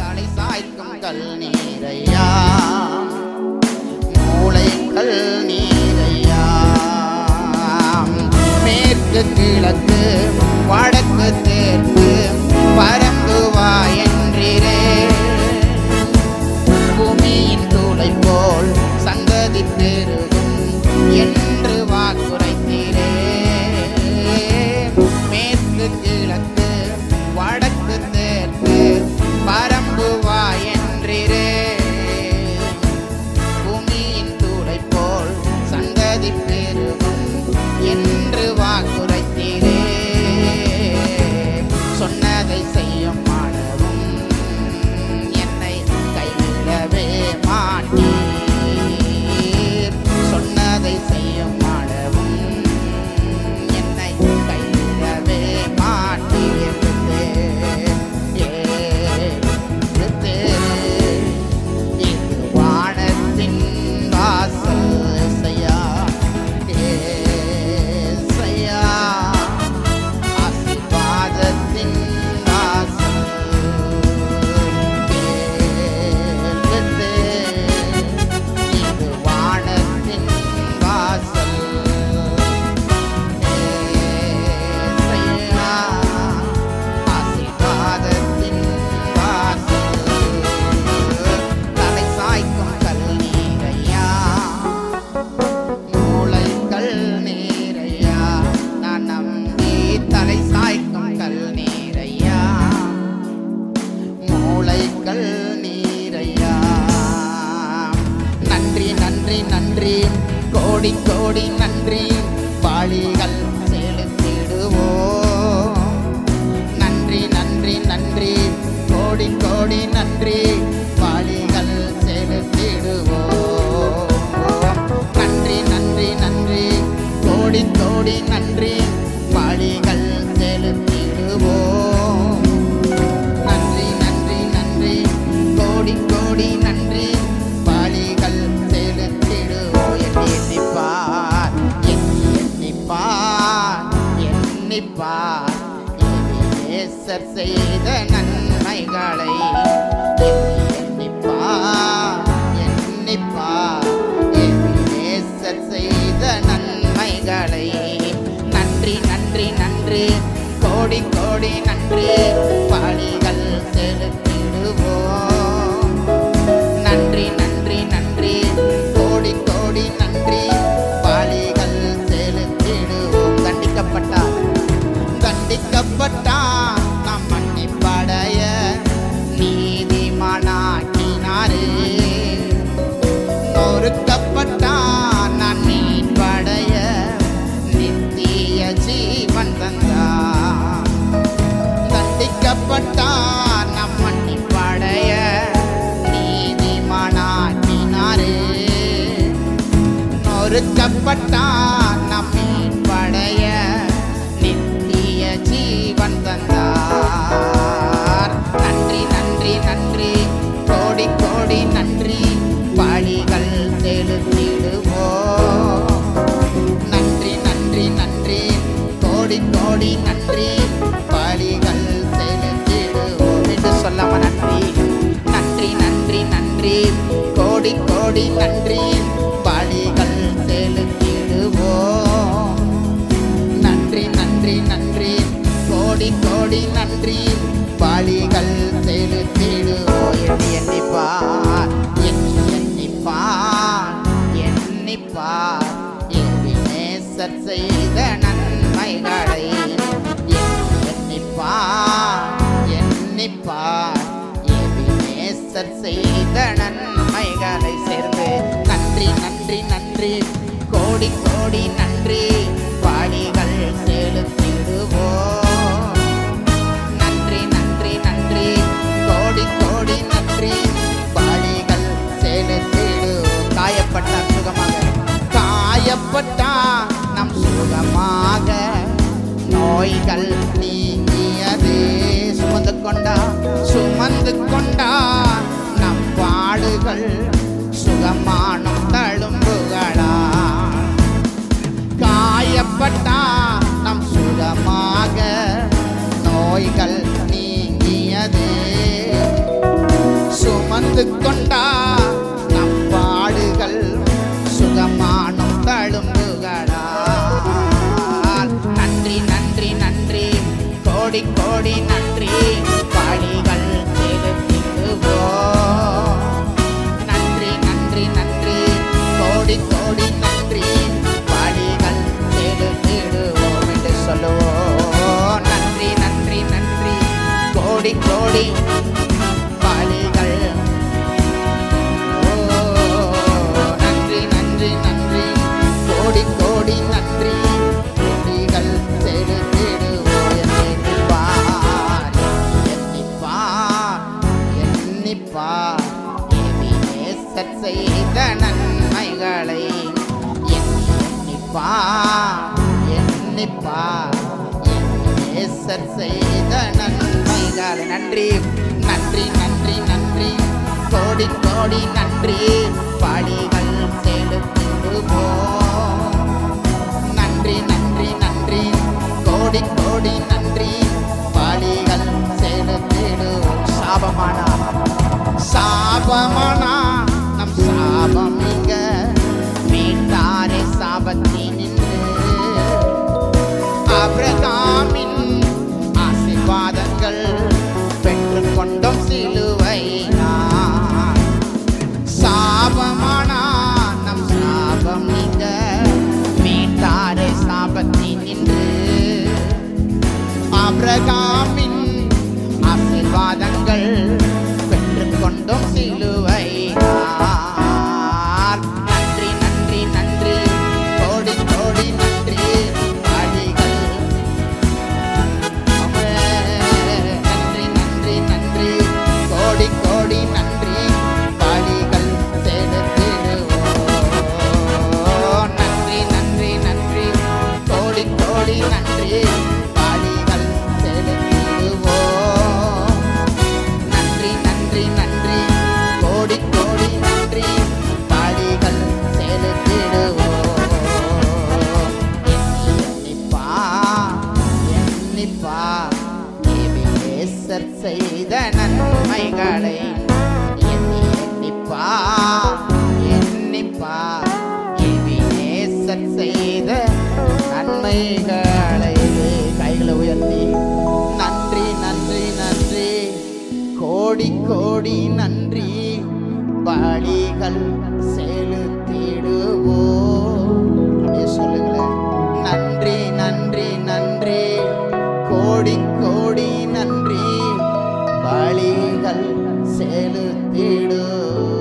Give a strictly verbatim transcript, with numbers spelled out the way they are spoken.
தலை சாய்க்கும் கல் நீரையா மூளைக்கல் நீரையா மேற்கு கிழக்கு வடக்கு தெற்கு பரந்து வா என்றீரே பூமியின் தூளை போல் சங்கதி பெருகும் என்று வாக்குரைத்தீரே மேற்கு கிழக்கு வடக்கு தெற்கு பரம்பு வா என்றீரே பூமியின் தூளை போல் சங்கதி பெருகும் என்று வாக்குரைத்தீரே சொன்னதை செய்யும் மாணவும் என்னை கைவிடவே மாட்டீர் சொன்னதை செய்யும் மாணவும் என்னை கைவிடவே மாட்டீர் இது வானத்தின் வாசல் செய்யா ஏசையா ஆசீர்வாதத்தின் வாசல் கேள்வித்தே இது வானத்தின் வாசல் ஏசையா ஆசீர்வாதத்தின் வாசல் தலை சாய்க்கும் கல் நீரையா மூளைக்கல் நீரையா நான் நம்பி தலை சாய்க்கும் கல் நீரையா மூளைக்கல் நீரையா நன்றி நன்றி நன்றி கோடி கோடி நன்றி பாலிகள் செலுத்திடுவோம் நன்றி நன்றி நன்றி கோடி கோடி நன்றி பாலிகள் செலுத்திடுவோம் நன்றி நன்றி நன்றி கோடி கோடி நன்றி பாலிகள் செலுத்திடுவோம் நன்றி நன்றி நன்றி கோடி கோடி நன்றி பாலிகள் செலுத்திடுவோம் எண்ணி எண்ணிப்பார் எண்ணி எண்ணிப்பார் எண்ணிப்பார் எபினேசர் செய்த நன்மைகளை எண்ணி எண்ணிப்பார் எண்ணிப்பார் எபினேசர் செய்த நன்மைகளை நன்றி நன்றி நன்றி கோடி கோடி நன்றி பாலிகள் செலுத்திடுவோம் நன்றி நன்றி நன்றி கோடி கோடி நன்றி பாலிகள் செலுத்திடுவோம் தண்டிக்கப்பட்டார் தண்டிக்கப்பட்டார் நாம் மன்னிப்படைய நீதிமானாக்கினாரே நொறுக்கப்பட்டார் நான் மீட்படைய நித்திய ஜீவன் தந்தார் தண்டிக்கப்பட்டார் நம் மன்னிப்படைய நீதிமானாக்கினாரே நொறுக்கப்பட்டார் நம் மீட்படைய நித்திய ஜீவன் தந்தார் நன்றி நன்றி நன்றி கோடி கோடி நன்றி பாலிகள் செலுத்திடுவோம் நன்றி நன்றி நன்றி கோடி கோடி நன்றி பாலிகள் செலுத்திடுவோம் என்று சொல்லாம நன்றி நன்றி நன்றி நன்றி கோடி கோடி நன்றி பாலிகள் செலுத்திடுவோம் நன்றி நன்றி நன்றி கோடி கோடி நன்றி பாலிகள் செலுத்திடுவோம் எண்ணி எண்ணிப்பார் எண்ணி எண்ணிப்பார் எண்ணிப்பார் எபினேசர் செய்த நன்மைகளை எண்ணி எண்ணிப்பார் எண்ணிப்பார் எபினேசர் செய்த நன்மைகளை சேர்ந்து நன்றி நன்றி நன்றி கோடி கோடி நன்றி பாலிகள் செலுத்திடுவோம் நன்றி நன்றி நன்றி கோடி கோடி நன்றி பாலிகள் செலுத்திடுவோம் காயப்பட்டார் சுகமாக காயப்பட்டார் நம் சுகமாக நோய்கள் நீங்கியது சுமந்து கொண்டா சுமந்து கொண்டா நம் பாடுகள் சுகமானும் தழும்புகளா காயப்பட்டா நம் சுகமாக நோய்கள் நீங்கியது சுமந்து கொண்டா நம் பாடுகள் சுகமானும் தழும்புகளா. நன்றி நன்றி நன்றி கோடி கோடி நன்றி பலிகள் செலுத்திடுவோம். நன்றி நன்றி நன்றி கோடி கோடி நன்றி பலிகள் செலுத்திடுவோம் என்று சொல்லுவோம். நன்றி நன்றி நன்றி கோடி கோடி பலிகள். ஓ நன்றி நன்றி நன்றி கோடி கோடி நன்றி பலிகள் செலுத்திடுவோம். எண்ணிப்பார் எண்ணிப்பார் எண்ணிப்பார் எபினேசர் செய்த நன்மைகளை எண்ணிப்பார் எண்ணிப்பார் எபினேசர் செய்த நன்மைகளை. நன்றி நன்றி நன்றி நன்றி கோடி கோடி நன்றி பலிகள் செலுத்திடுவோம். நன்றி நன்றி நன்றி கோடி கோடி நன்றி பலிகள் செலுத்திடுவோம். சாபமானா சாபமானா நம் சாபம் நீங்க மீட்டாரே சாபத்தினின்று ஆபிரகாமின் ஆசீர்வாதங்கள் பெற்றுக் கொண்டோம் சிலுவையினால். சாபமானா நம் சாபம் நீங்க மீட்டாரே சாபத்தினின்று ஆபிரகாமின் ஆசீர்வாதங்கள் பெற்றுக் கொண்டோம் சிலுவையினால். நன்றி நன்றி நன்றி கோடி கோடி நன்றி பலிகள். நன்றி நன்றி நன்றி கோடி கோடி நன்றி பலிகள் செலுத்திடுவோம். நன்றி நன்றி நன்றி கோடி கோடி நன்றி பலிகள் செலுத்திடுவோம். நன்றி நன்றி நன்றி கோடி கோடி நன்றி பலிகள் செலுத்திடுவோம். எண்ணிப்பா எண்ணிப்பா எபினேசர் செய்த நன்மைகளை எண்ணி எண்ணிப்பா எண்ணிப்பா எபினேசர் செய்த நன்மைகளை. கைகளை உயர்த்தி நன்றி நன்றி நன்றி கோடி கோடி நன்றி பலிகள் செலுத்திடுவோம். அப்படியே சொல்லுங்களேன். நன்றி நன்றி நன்றி கோடி கோடி நன்றி பலிகள் செலுத்திடுவோம்.